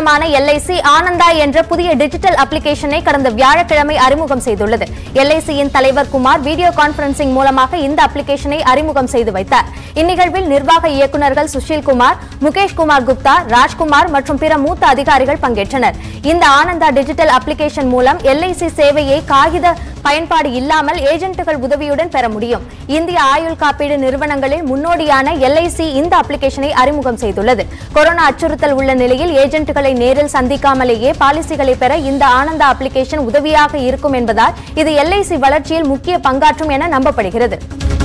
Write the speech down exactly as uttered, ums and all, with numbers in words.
நிறுவனமான L I C Ananda என்ற புதிய டிஜிட்டல் அப்ளிகேஷனை கடந்த வியாழக்கிழமை அறிமுகம் செய்துள்ளது. L I C-யின் தலைவர் குமார் வீடியோ கான்பரன்சிங் மூலமாக இந்த அப்ளிகேஷனை அறிமுகம் செய்து வைத்தார். இந்நிகழ்வில் நிர்வாக இயக்குநர்கள் சுஷில் குமார், முகேஷ் குமார் குப்தா, ராஜ்குமார் மற்றும் பிற மூத்த அதிகாரிகள் பங்கேற்றனர். இந்த ஆனந்தா டிஜிட்டல் அப்ளிகேஷன் மூலம் L I C சேவையை காகித பயன்பாடு இல்லாமல் ஏஜென்ட்டுகள் உதவியுடன் பெற முடியும். இந்திய ஆயுள் காப்பீடு நிறுவனங்களில் முன்னோடியான L I C இந்த அப்ளிகேஷனை அறிமுகம் செய்துள்ளது. கொரோனா அச்சுறுத்தல் உள்ள நிலையில் ஏஜென்ட்டுகளை நேரில் சந்திக்காமலேயே பாலிசிகளை பெற இந்த ஆனந்தா அப்ளிகேஷன் உதவியாக இருக்கும் என்பதால் இது L I C வளர்ச்சியில் முக்கிய பங்காற்றும் என நம்பப்படுகிறது.